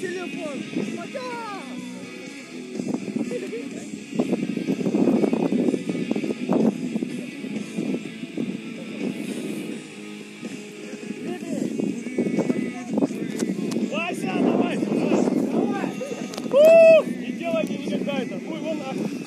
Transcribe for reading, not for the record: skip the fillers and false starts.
телефон. Пока! Вася, давай! Давай! Не делайте никогда это! Ой, вон нахуй!